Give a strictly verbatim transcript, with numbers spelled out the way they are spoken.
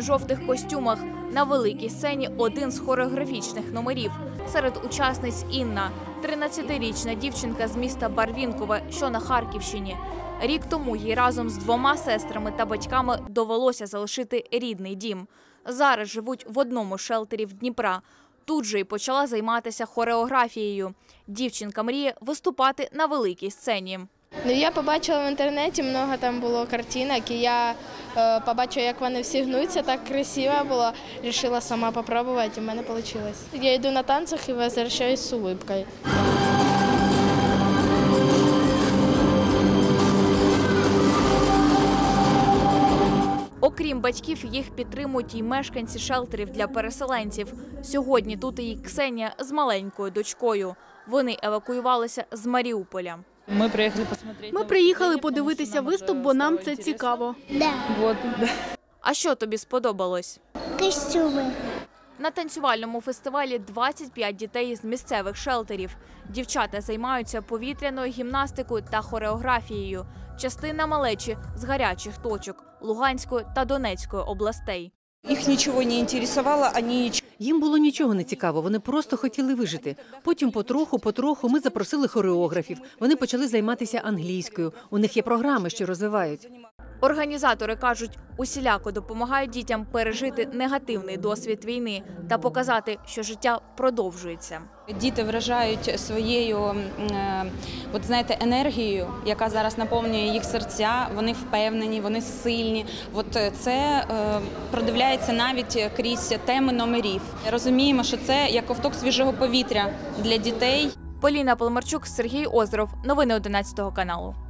жовтих костюмах. На великій сцені один з хореографічних номерів. Серед учасниць Інна – тринадцятирічна дівчинка з міста Барвінкове, що на Харківщині. Рік тому їй разом з двома сестрами та батьками довелося залишити рідний дім. Зараз живуть в одному з шелтерів Дніпра. Тут же й почала займатися хореографією. Дівчинка мріє виступати на великій сцені. Ну, я побачила в інтернеті, багато там було картинок, і я е, побачила, як вони всі гнуться, так красиво було. Вирішила сама спробувати, і в мене вийшло. Я йду на танцях і повертаюся з улыбкою. Окрім батьків, їх підтримують і мешканці шелтерів для переселенців. Сьогодні тут і Ксенія з маленькою дочкою. Вони евакуювалися з Маріуполя. Ми приїхали посмотрети. Ми приїхали подивитися виступ, бо нам це цікаво. Да. Вот, да. А що тобі сподобалось? Костюми. На танцювальному фестивалі двадцять п'ять дітей з місцевих шелтерів. Дівчата займаються повітряною гімнастикою та хореографією. Частина малечі з гарячих точок – Луганської та Донецької областей. Їх нічого не інтересувало, вони... Їм було нічого не цікаво, вони просто хотіли вижити. Потім потроху-потроху ми запросили хореографів. Вони почали займатися англійською. У них є програми, що розвивають. Організатори кажуть, усіляко допомагають дітям пережити негативний досвід війни та показати, що життя продовжується. Діти вражають своєю, от знаєте, енергією, яка зараз наповнює їх серця. Вони впевнені, вони сильні. От це продивляється навіть крізь теми номерів. Розуміємо, що це як ковток свіжого повітря для дітей. Поліна Полмарчук, Сергій Озеров. Новини одинадцятого каналу.